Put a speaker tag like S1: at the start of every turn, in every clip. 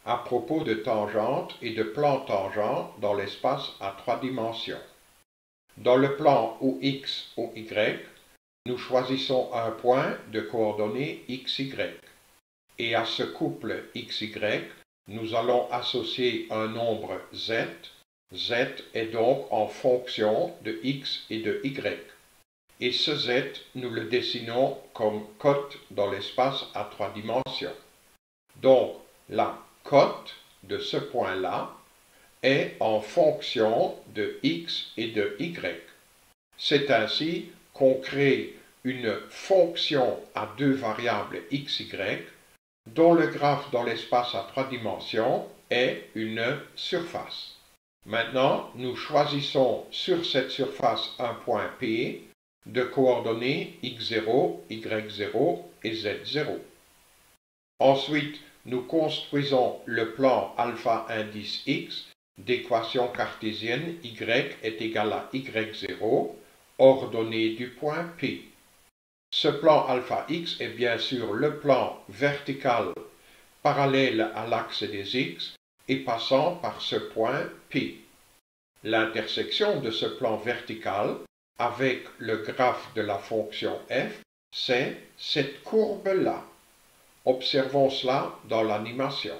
S1: à propos de tangentes et de plans tangents dans l'espace à 3 dimensions. Dans le plan ou X ou Y, nous choisissons un point de coordonnées XY. Et à ce couple XY, nous allons associer un nombre Z. Z est donc en fonction de X et de Y. Et ce Z, nous le dessinons comme cote dans l'espace à 3 dimensions. Donc, la cote de ce point-là est en fonction de X et de Y. C'est ainsi qu'on crée une fonction à deux variables XY dont le graphe dans l'espace à 3 dimensions est une surface. Maintenant, nous choisissons sur cette surface un point P de coordonnées x0, y0 et z0. Ensuite, nous construisons le plan alpha indice x d'équation cartésienne y est égal à y0, ordonnée du point P. Ce plan alpha x est bien sûr le plan vertical parallèle à l'axe des x et passant par ce point P. L'intersection de ce plan vertical avec le graphe de la fonction f, c'est cette courbe-là. Observons cela dans l'animation.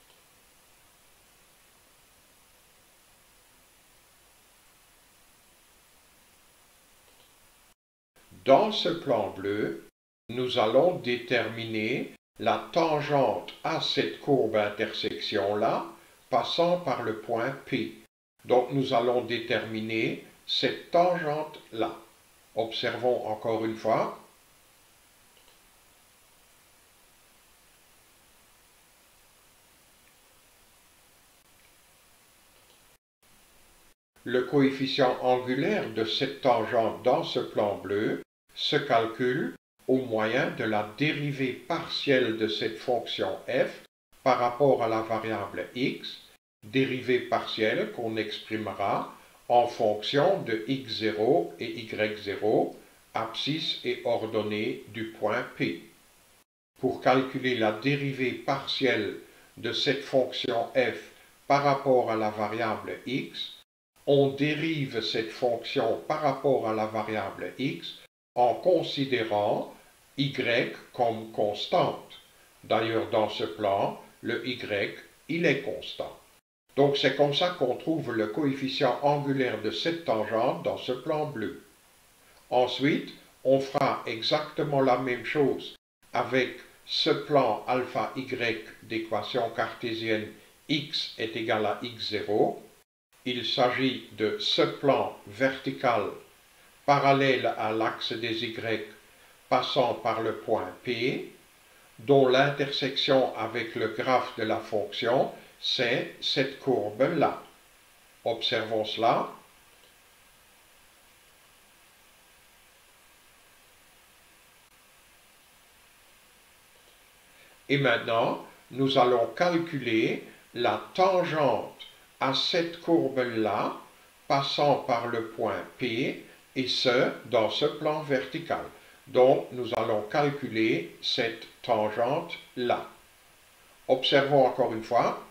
S1: Dans ce plan bleu, nous allons déterminer la tangente à cette courbe intersection-là, passant par le point P. Donc nous allons déterminer cette tangente-là. Observons encore une fois. Le coefficient angulaire de cette tangente dans ce plan bleu se calcule au moyen de la dérivée partielle de cette fonction f par rapport à la variable x, dérivée partielle qu'on exprimera en fonction de x0 et y0, abscisse et ordonnée du point P. Pour calculer la dérivée partielle de cette fonction f par rapport à la variable x, on dérive cette fonction par rapport à la variable x en considérant y comme constante. D'ailleurs, dans ce plan, le y, il est constant. Donc c'est comme ça qu'on trouve le coefficient angulaire de cette tangente dans ce plan bleu. Ensuite, on fera exactement la même chose avec ce plan alpha y d'équation cartésienne x est égal à x0. Il s'agit de ce plan vertical parallèle à l'axe des y passant par le point P, dont l'intersection avec le graphe de la fonction, c'est cette courbe-là. Observons cela. Et maintenant, nous allons calculer la tangente à cette courbe-là, passant par le point P, et ce, dans ce plan vertical. Donc, nous allons calculer cette tangente-là. Observons encore une fois.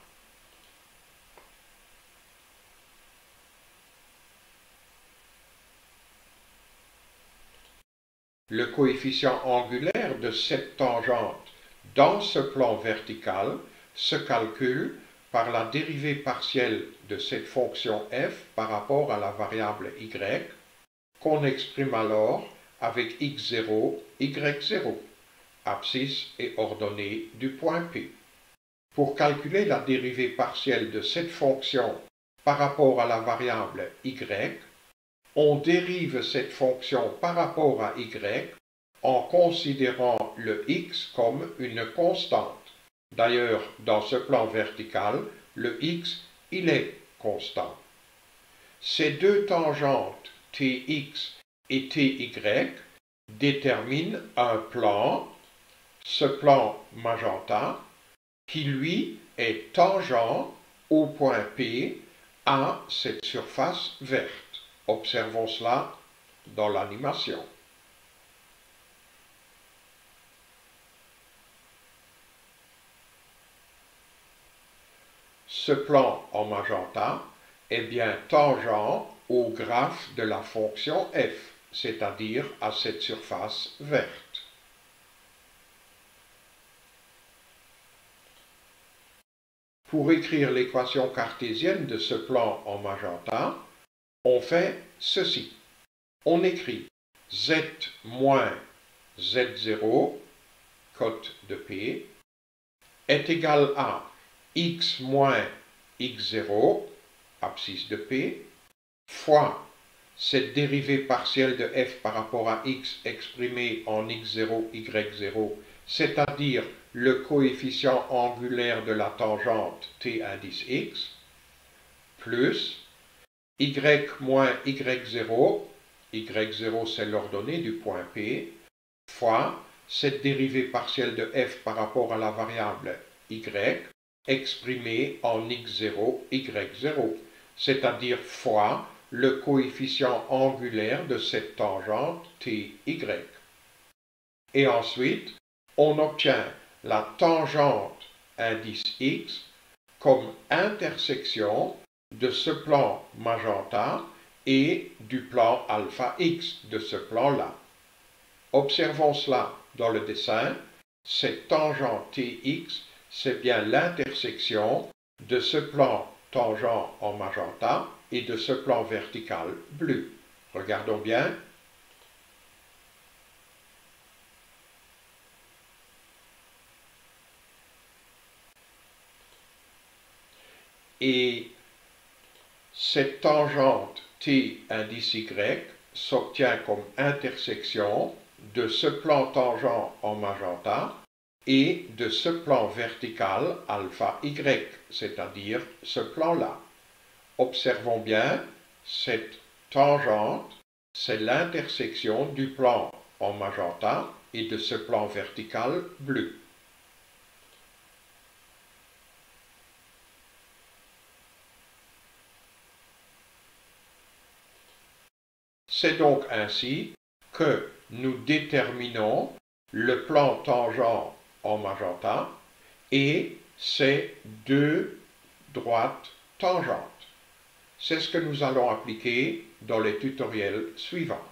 S1: Le coefficient angulaire de cette tangente dans ce plan vertical se calcule par la dérivée partielle de cette fonction f par rapport à la variable y, qu'on exprime alors avec x0, y0, abscisse et ordonnée du point P. Pour calculer la dérivée partielle de cette fonction par rapport à la variable y, on dérive cette fonction par rapport à y en considérant le x comme une constante. D'ailleurs, dans ce plan vertical, le x, il est constant. Ces deux tangentes tx et ty déterminent un plan, ce plan magenta, qui lui est tangent au point P à cette surface verte. Observons cela dans l'animation. ce plan en magenta est bien tangent au graphe de la fonction f, c'est-à-dire à cette surface verte. Pour écrire l'équation cartésienne de ce plan en magenta, on fait ceci. On écrit z moins z0, cote de P, est égal à x moins x0, abscisse de P, fois cette dérivée partielle de f par rapport à x exprimée en x0, y0, c'est-à-dire le coefficient angulaire de la tangente t indice x, plus y moins y0, y0 c'est l'ordonnée du point P, fois cette dérivée partielle de f par rapport à la variable y exprimée en x0, y0, c'est-à-dire fois le coefficient angulaire de cette tangente ty. Et ensuite, on obtient la tangente indice x comme intersection de ce plan magenta et du plan alpha x de ce plan-là. Observons cela dans le dessin. Cette tangente tx, c'est bien l'intersection de ce plan tangent en magenta et de ce plan vertical bleu. Regardons bien. Et cette tangente t indice y s'obtient comme intersection de ce plan tangent en magenta et de ce plan vertical alpha y, c'est-à-dire ce plan-là. Observons bien, cette tangente, c'est l'intersection du plan en magenta et de ce plan vertical bleu. C'est donc ainsi que nous déterminons le plan tangent en magenta et ses deux droites tangentes. C'est ce que nous allons appliquer dans les tutoriels suivants.